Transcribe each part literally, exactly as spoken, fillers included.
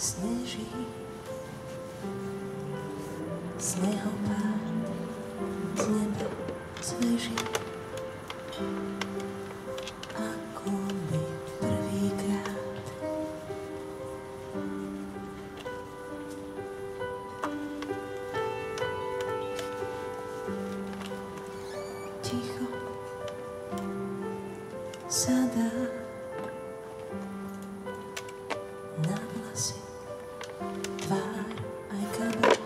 sneží, snehopád z neba sveží, ako by prvýkrát. Ticho sa dá na vlasy, tvár aj kabát.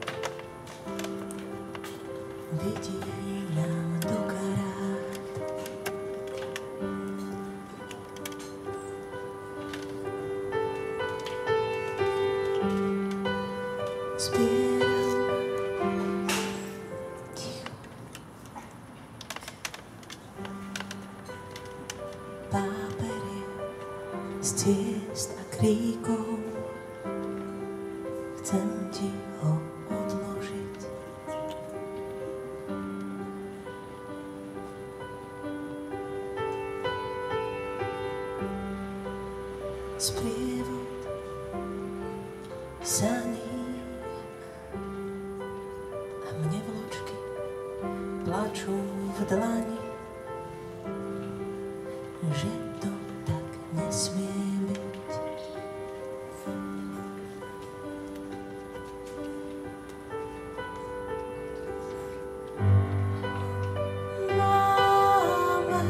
Vidí nám do karát. Zbieram ticho páperie z ciest a kríkov. Chcem ti ho odložiť. Sprievod saní a mne vločky plačú v dlani, že to tak nesmie byť. Máme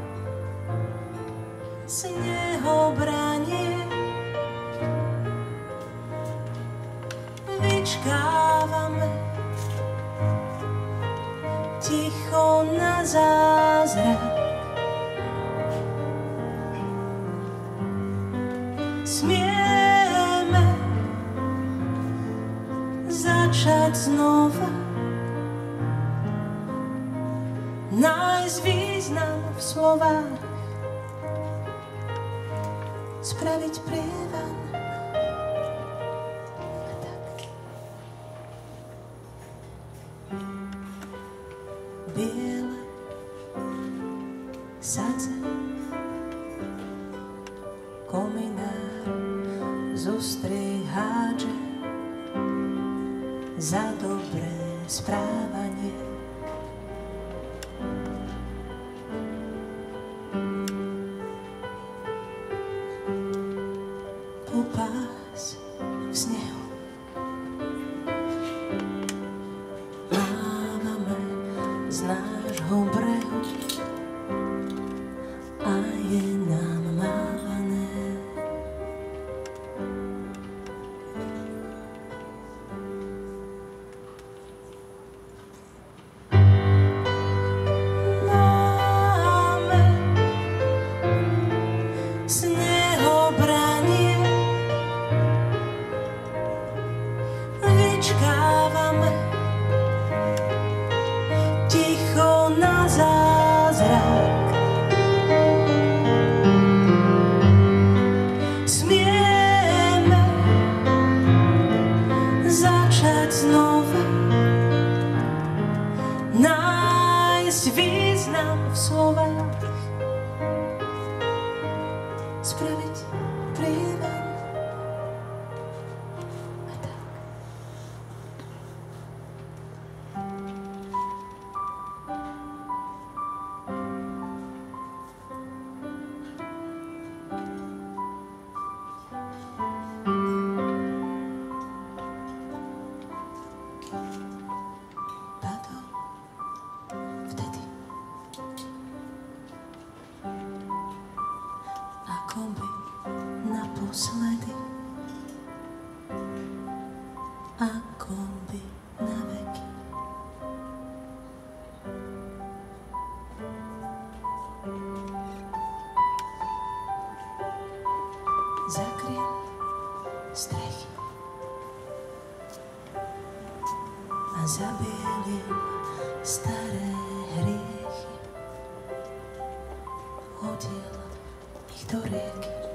snehobranie, vyčkávame ticho na zázrak. Smieme začať znova, nájsť význam v slovách, spraviť prievan. A tak biele sadze, kominár zostrihádže za dobré správanie. Pupás v snehu mávame z nášho brehu a je nám mávané. Máme snehobranie, vyčkávame ticho na zázrak. Smieme začať znova, nájsť význam v slovách, spraviť prievan. A tak padol vtedy, ako by naposledy, ako by na veky. Zakriem strechy a zabielim staré hriechy, hodil ich do rieky.